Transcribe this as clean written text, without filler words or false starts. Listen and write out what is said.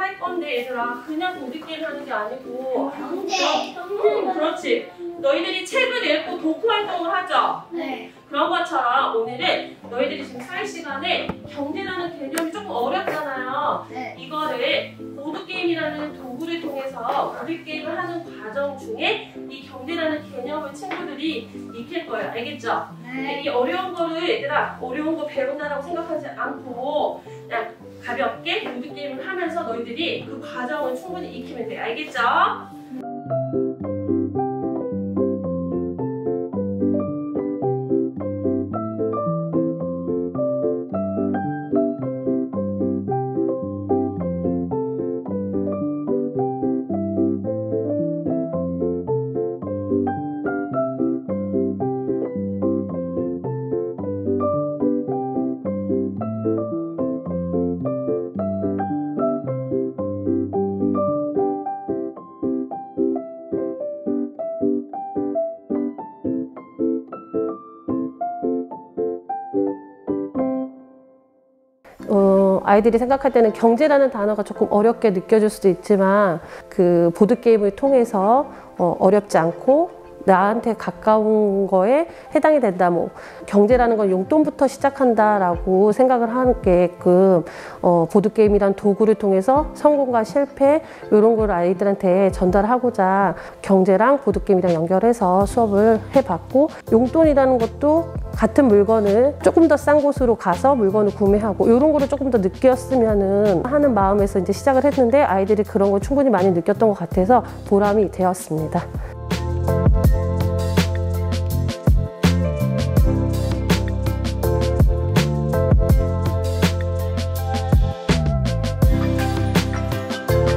할 건데 얘들아 그냥 보드게임 하는 게 아니고 경제. 그렇지. 너희들이 책을 읽고 독후 활동을 하죠? 네. 그런 것처럼 오늘은 너희들이 지금 살 시간에 경제라는 개념이 조금 어렵잖아요. 네. 이거를 보드게임이라는 도구를 통해서 보드게임을 하는 과정 중에 이 경제라는 개념을 친구들이 익힐 거예요. 알겠죠? 네. 이 어려운 거를 얘들아 어려운 거 배운다라고 생각하지 않고 그냥 가볍게 보드게임을 하면서 너희들이 그 과정을 충분히 익히면 돼. 알겠죠? 아이들이 생각할 때는 경제라는 단어가 조금 어렵게 느껴질 수도 있지만 그 보드게임을 통해서 어렵지 않고 나한테 가까운 거에 해당이 된다. 뭐 경제라는 건 용돈부터 시작한다라고 생각을 하게끔 보드게임이란 도구를 통해서 성공과 실패 이런 걸 아이들한테 전달하고자 경제랑 보드게임이랑 연결해서 수업을 해봤고, 용돈이라는 것도 같은 물건을 조금 더 싼 곳으로 가서 물건을 구매하고 이런 거를 조금 더 느꼈으면은 하는 마음에서 이제 시작을 했는데 아이들이 그런 걸 충분히 많이 느꼈던 것 같아서 보람이 되었습니다.